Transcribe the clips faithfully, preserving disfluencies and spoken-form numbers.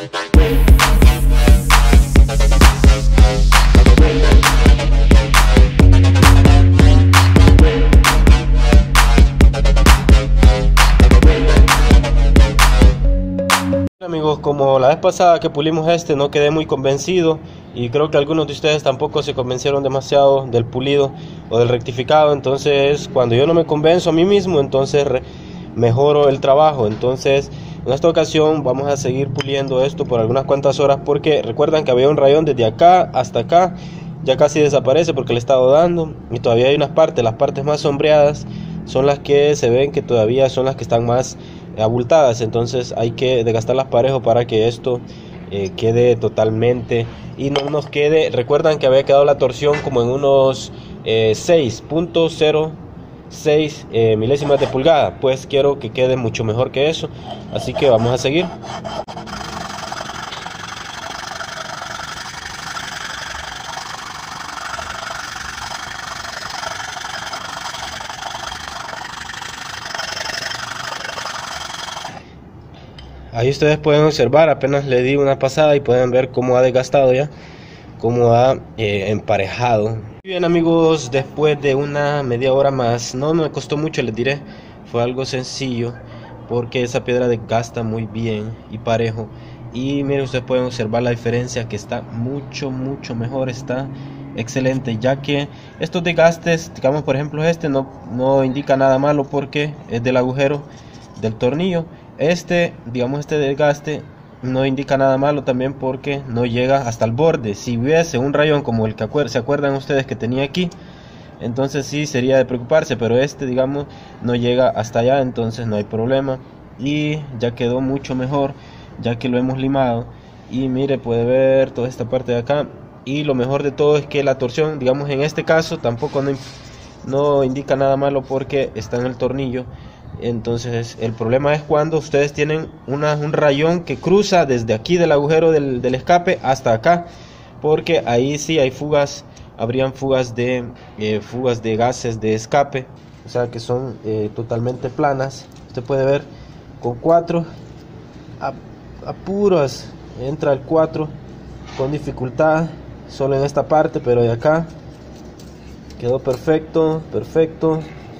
Amigos, como la vez pasada que pulimos este no quedé muy convencido y creo que algunos de ustedes tampoco se convencieron demasiado del pulido o del rectificado. Entonces cuando yo no me convenzo a mí mismo, entonces mejoro el trabajo. Entonces en esta ocasión vamos a seguir puliendo esto por algunas cuantas horas, porque recuerdan que había un rayón desde acá hasta acá, ya casi desaparece porque le he estado dando, y todavía hay unas partes, las partes más sombreadas son las que se ven que todavía son las que están más abultadas. Entonces hay que desgastarlas parejo para que esto eh, quede totalmente y no nos quede. Recuerdan que había quedado la torsión como en unos eh, seis punto cero seis eh, milésimas de pulgada. Pues quiero que quede mucho mejor que eso, así que vamos a seguir. Ahí ustedes pueden observar, apenas le di una pasada y pueden ver cómo ha desgastado ya, cómo ha eh, emparejado. Bien amigos, después de una media hora más, no me costó mucho, les diré, fue algo sencillo, porque esa piedra desgasta muy bien y parejo. Y miren, ustedes pueden observar la diferencia, que está mucho mucho mejor, está excelente, ya que estos desgastes, digamos por ejemplo este, no, no indica nada malo porque es del agujero del tornillo. Este, digamos este desgaste no indica nada malo también porque no llega hasta el borde. Si hubiese un rayón como el que acuer se acuerdan ustedes que tenía aquí, entonces sí sería de preocuparse, pero este digamos no llega hasta allá, entonces no hay problema. Y ya quedó mucho mejor, ya que lo hemos limado. Y mire, puede ver toda esta parte de acá. Y lo mejor de todo es que la torsión, digamos en este caso, tampoco no, no indica nada malo porque está en el tornillo. Entonces el problema es cuando ustedes tienen una, un rayón que cruza desde aquí del agujero del, del escape hasta acá, porque ahí sí hay fugas, habrían fugas de eh, fugas de gases de escape, o sea que son eh, totalmente planas. Usted puede ver con cuatro apuros entra el cuatro con dificultad solo en esta parte, pero de acá quedó perfecto, perfecto.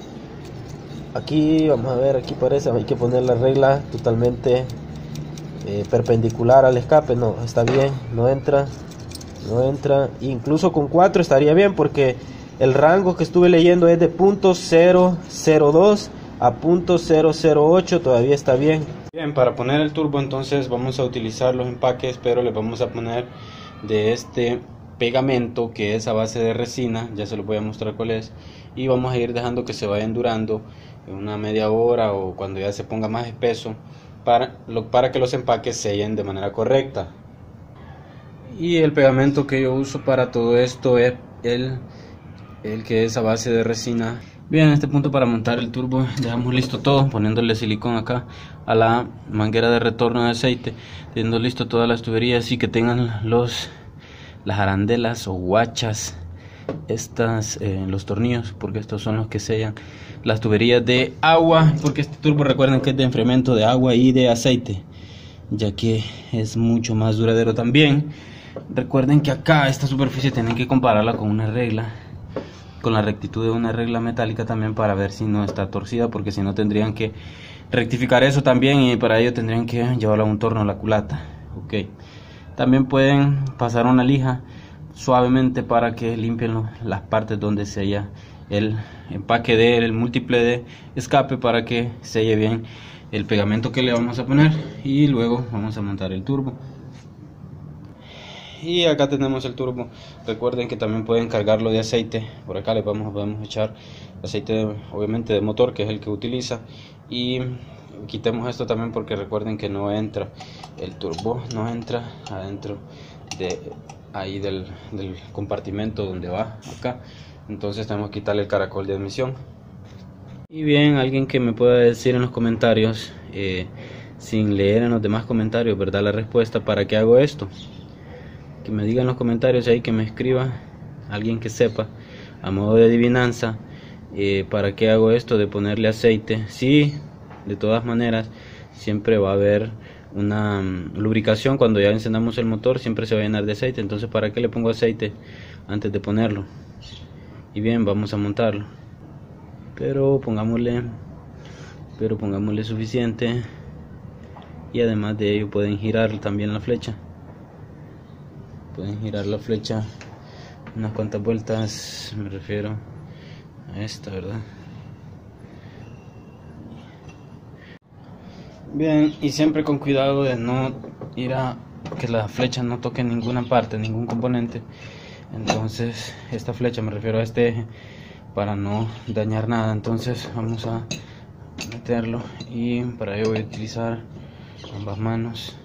Aquí vamos a ver, aquí parece, hay que poner la regla totalmente eh, perpendicular al escape. No, está bien, no entra, no entra. Incluso con cuatro estaría bien, porque el rango que estuve leyendo es de punto cero cero dos a punto cero cero ocho, todavía está bien. Bien, para poner el turbo entonces vamos a utilizar los empaques, pero le vamos a poner de este pegamento que es a base de resina, ya se los voy a mostrar cuál es, y vamos a ir dejando que se vaya endurando en una media hora o cuando ya se ponga más espeso, para, lo, para que los empaques sellen de manera correcta. Y el pegamento que yo uso para todo esto es el, el que es a base de resina. Bien, en este punto para montar el turbo dejamos listo todo, poniéndole silicón acá a la manguera de retorno de aceite, teniendo listo todas las tuberías y que tengan los las arandelas o guachas, estas eh, los tornillos, porque estos son los que sellan las tuberías de agua, porque este turbo recuerden que es de enfriamiento de agua y de aceite, ya que es mucho más duradero también. Recuerden que acá esta superficie tienen que compararla con una regla, con la rectitud de una regla metálica también, para ver si no está torcida, porque si no tendrían que rectificar eso también, y para ello tendrían que llevarlo a un torno a la culata. Ok, también pueden pasar una lija suavemente para que limpien lo, las partes donde sella el empaque del múltiple de escape, para que selle bien el pegamento que le vamos a poner, y luego vamos a montar el turbo. Y acá tenemos el turbo. Recuerden que también pueden cargarlo de aceite. Por acá le vamos, podemos echar aceite de, obviamente de motor, que es el que utiliza. Y quitemos esto también, porque recuerden que no entra el turbo, no entra adentro de ahí del, del compartimento donde va acá. Entonces tenemos que quitarle el caracol de admisión. Y bien, alguien que me pueda decir en los comentarios, eh, sin leer en los demás comentarios, ¿verdad?, la respuesta para qué hago esto. Que me diga en los comentarios ahí, que me escriba alguien que sepa, a modo de adivinanza, eh, para qué hago esto de ponerle aceite. Sí, de todas maneras siempre va a haber una um, lubricación. Cuando ya encendamos el motor siempre se va a llenar de aceite, entonces ¿para qué le pongo aceite antes de ponerlo? Y bien, vamos a montarlo, pero pongámosle pero pongámosle suficiente, y además de ello pueden girar también la flecha, pueden girar la flecha unas cuantas vueltas, me refiero a esta, ¿verdad? Bien, y siempre con cuidado de no ir a que la flecha no toque ninguna parte, ningún componente. Entonces esta flecha, me refiero a este eje, para no dañar nada. Entonces vamos a meterlo, y para ello voy a utilizar ambas manos.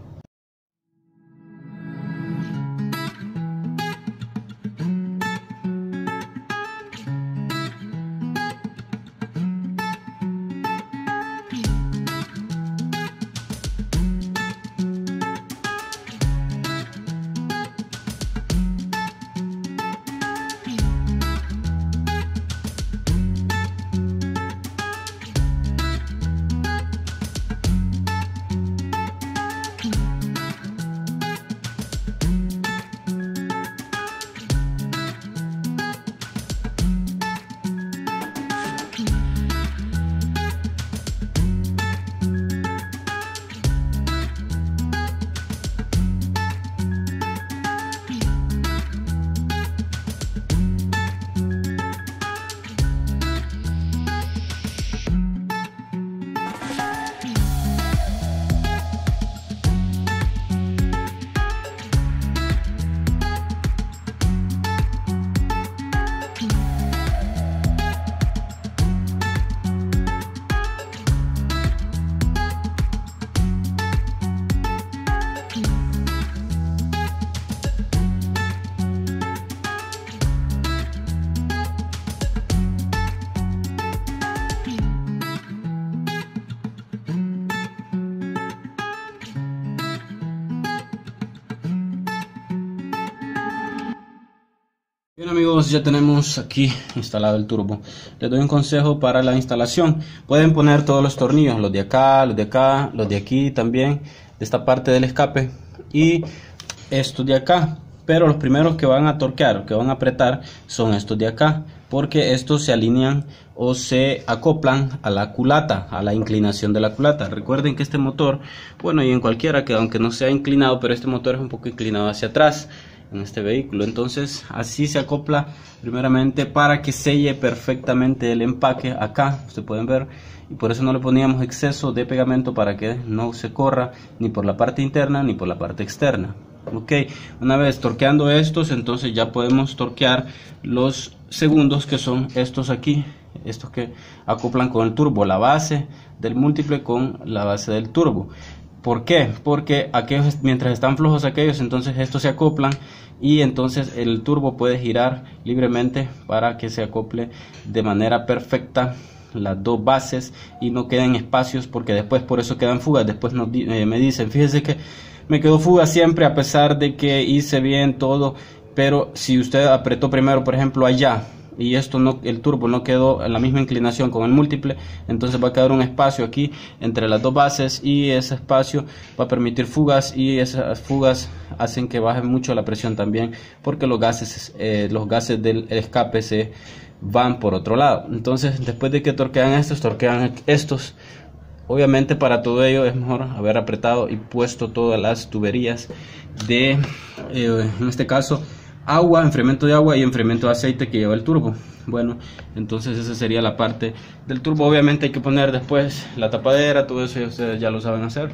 Bien amigos, ya tenemos aquí instalado el turbo. Les doy un consejo para la instalación. Pueden poner todos los tornillos, los de acá, los de acá, los de aquí también, de esta parte del escape, y estos de acá. Pero los primeros que van a torquear, que van a apretar, son estos de acá, porque estos se alinean o se acoplan a la culata, a la inclinación de la culata. Recuerden que este motor, bueno, y en cualquiera, que aunque no sea inclinado, pero este motor es un poco inclinado hacia atrás en este vehículo, entonces así se acopla primeramente para que selle perfectamente el empaque acá, ustedes pueden ver, y por eso no le poníamos exceso de pegamento, para que no se corra ni por la parte interna ni por la parte externa. Ok, una vez torqueando estos, entonces ya podemos torquear los segundos, que son estos aquí, estos que acoplan con el turbo, la base del múltiple con la base del turbo. ¿Por qué? Porque aquellos, mientras están flojos aquellos, entonces estos se acoplan, y entonces el turbo puede girar libremente para que se acople de manera perfecta las dos bases y no queden espacios, porque después por eso quedan fugas. Después nos, eh, me dicen, fíjese que me quedó fuga siempre a pesar de que hice bien todo, pero si usted apretó primero, por ejemplo, allá, y esto no, el turbo no quedó en la misma inclinación con el múltiple, entonces va a quedar un espacio aquí entre las dos bases, y ese espacio va a permitir fugas, y esas fugas hacen que baje mucho la presión también, porque los gases eh, los gases del escape se van por otro lado. Entonces después de que torquean estos, torquean estos. Obviamente para todo ello es mejor haber apretado y puesto todas las tuberías de, eh, en este caso, agua, enfriamiento de agua y enfriamiento de aceite que lleva el turbo. Bueno, entonces esa sería la parte del turbo. Obviamente hay que poner después la tapadera, todo eso ya ustedes ya lo saben hacer.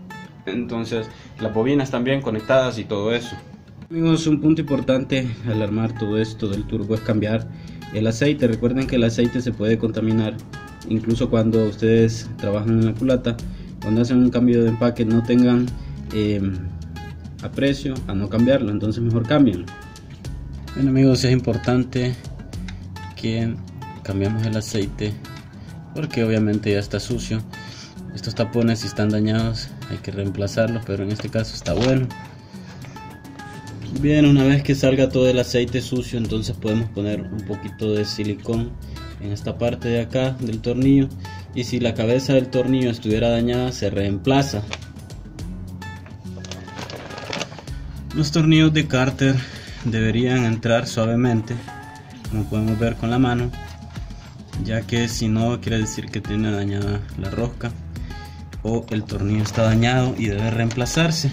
Entonces las bobinas también conectadas y todo eso. Amigos, un punto importante al armar todo esto del turbo es cambiar el aceite. Recuerden que el aceite se puede contaminar, incluso cuando ustedes trabajan en la culata. Cuando hacen un cambio de empaque, no tengan eh, aprecio a no cambiarlo, entonces mejor cámbienlo. Bueno amigos, es importante que cambiemos el aceite, porque obviamente ya está sucio. Estos tapones, si están dañados, hay que reemplazarlos, pero en este caso está bueno. Bien, una vez que salga todo el aceite sucio, entonces podemos poner un poquito de silicón en esta parte de acá del tornillo, y si la cabeza del tornillo estuviera dañada, se reemplaza. Los tornillos de cárter deberían entrar suavemente, como podemos ver con la mano, ya que si no quiere decir que tiene dañada la rosca o el tornillo está dañado y debe reemplazarse.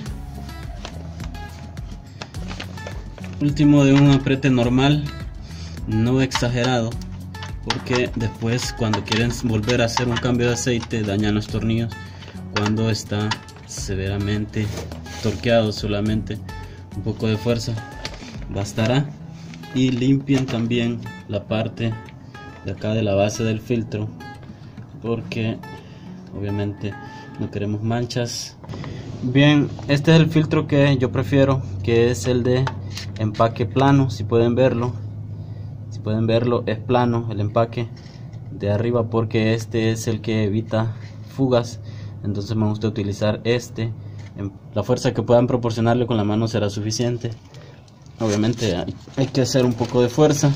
Último, de un apriete normal, no exagerado, porque después cuando quieren volver a hacer un cambio de aceite dañan los tornillos cuando está severamente torqueado. Solamente un poco de fuerza bastará. Y limpien también la parte de acá de la base del filtro, porque obviamente no queremos manchas. Bien, este es el filtro que yo prefiero, que es el de empaque plano. Si pueden verlo, si pueden verlo es plano el empaque de arriba, porque este es el que evita fugas. Entonces me gusta utilizar este. La fuerza que puedan proporcionarle con la mano será suficiente. Obviamente hay, hay que hacer un poco de fuerza.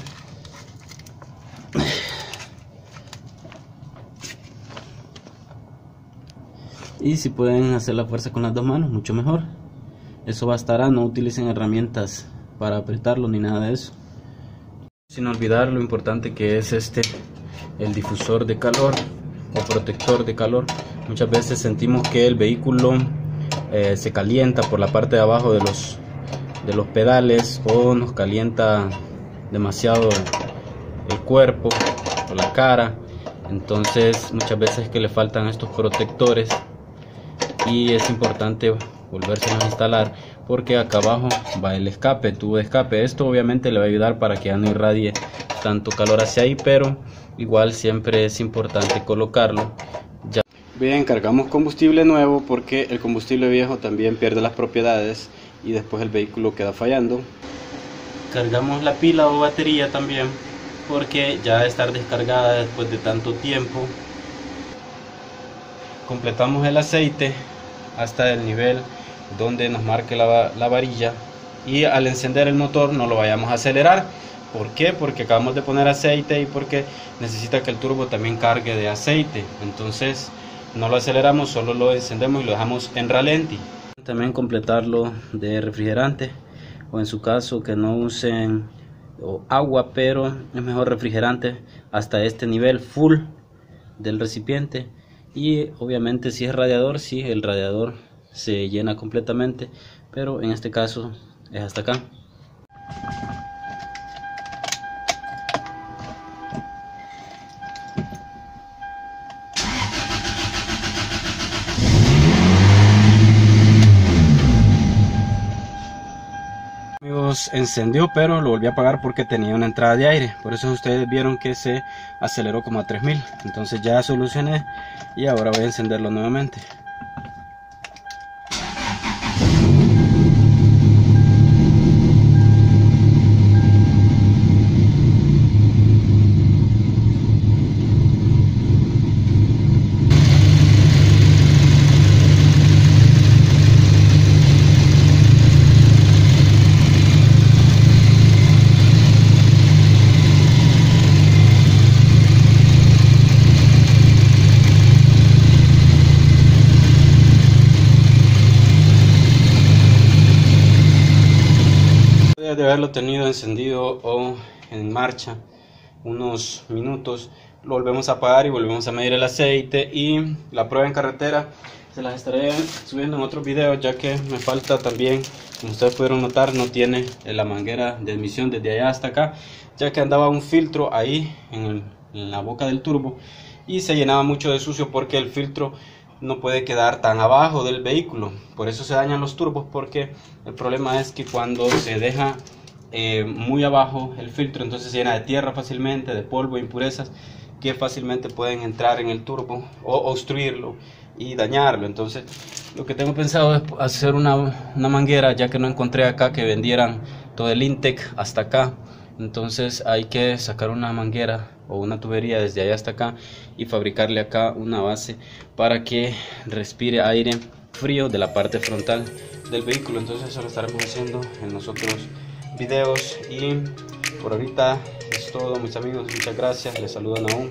Y si pueden hacer la fuerza con las dos manos, mucho mejor. Eso bastará. No utilicen herramientas para apretarlo ni nada de eso. Sin olvidar lo importante que es este, el difusor de calor o protector de calor. Muchas veces sentimos que el vehículo eh, se calienta por la parte de abajo de los de los pedales, o nos calienta demasiado el cuerpo o la cara. Entonces muchas veces que le faltan estos protectores, y es importante volvérselos a instalar, porque acá abajo va el escape, tubo de escape. Esto obviamente le va a ayudar para que ya no irradie tanto calor hacia ahí, pero igual siempre es importante colocarlo. Ya. Bien, cargamos combustible nuevo, porque el combustible viejo también pierde las propiedades y después el vehículo queda fallando. Cargamos la pila o batería también, porque ya de estar descargada después de tanto tiempo. Completamos el aceite hasta el nivel donde nos marque la, la varilla, y al encender el motor no lo vayamos a acelerar. ¿Por qué? Porque acabamos de poner aceite y porque necesita que el turbo también cargue de aceite. Entonces no lo aceleramos, solo lo encendemos y lo dejamos en ralenti. También completarlo de refrigerante, o en su caso que no usen o agua, pero es mejor refrigerante hasta este nivel full del recipiente. Y obviamente si es radiador, si sí, el radiador se llena completamente, pero en este caso es hasta acá. Encendió, pero lo volví a apagar porque tenía una entrada de aire. Por eso ustedes vieron que se aceleró como a tres mil. Entonces ya solucioné y ahora voy a encenderlo nuevamente. De haberlo tenido encendido o en marcha unos minutos, lo volvemos a apagar y volvemos a medir el aceite. Y la prueba en carretera se las estaré subiendo en otros videos, ya que me falta también, como ustedes pudieron notar, no tiene la manguera de admisión desde allá hasta acá, ya que andaba un filtro ahí en, el, en la boca del turbo y se llenaba mucho de sucio, porque el filtro no puede quedar tan abajo del vehículo. Por eso se dañan los turbos, porque el problema es que cuando se deja eh, muy abajo el filtro, entonces se llena de tierra fácilmente, de polvo, impurezas que fácilmente pueden entrar en el turbo o obstruirlo y dañarlo. Entonces lo que tengo pensado es hacer una, una manguera, ya que no encontré acá que vendieran todo el Intec hasta acá. Entonces hay que sacar una manguera o una tubería desde allá hasta acá y fabricarle acá una base para que respire aire frío de la parte frontal del vehículo. Entonces eso lo estaremos haciendo en los otros videos, y por ahorita es todo, mis amigos. Muchas gracias, les saluda Naum.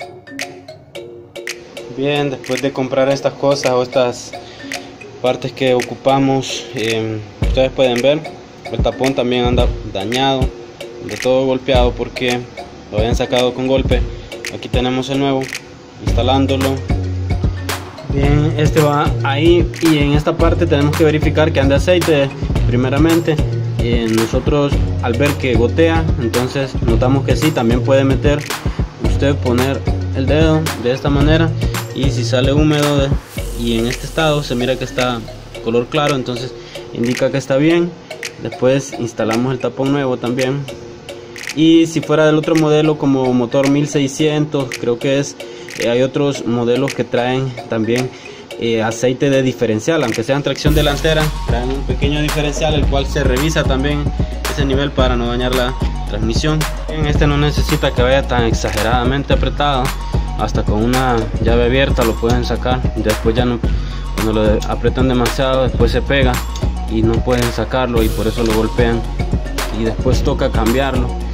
Bien, después de comprar estas cosas o estas partes que ocupamos, eh, ustedes pueden ver, el tapón también anda dañado, de todo golpeado porque lo habían sacado con golpe. Aquí tenemos el nuevo, instalándolo. Bien, este va ahí, y en esta parte tenemos que verificar que ande aceite primeramente. Eh, nosotros al ver que gotea, entonces notamos que sí, también puede meter usted, poner el dedo de esta manera, y si sale húmedo de, y en este estado se mira que está color claro, entonces indica que está bien. Después instalamos el tapón nuevo también. Y si fuera del otro modelo, como motor mil seiscientos creo que es, eh, hay otros modelos que traen también eh, aceite de diferencial, aunque sea en tracción delantera, traen un pequeño diferencial, el cual se revisa también ese nivel para no dañar la transmisión. En este no necesita que vaya tan exageradamente apretado, hasta con una llave abierta lo pueden sacar. Después ya no, cuando lo apretan demasiado, después se pega y no pueden sacarlo, y por eso lo golpean y después toca cambiarlo.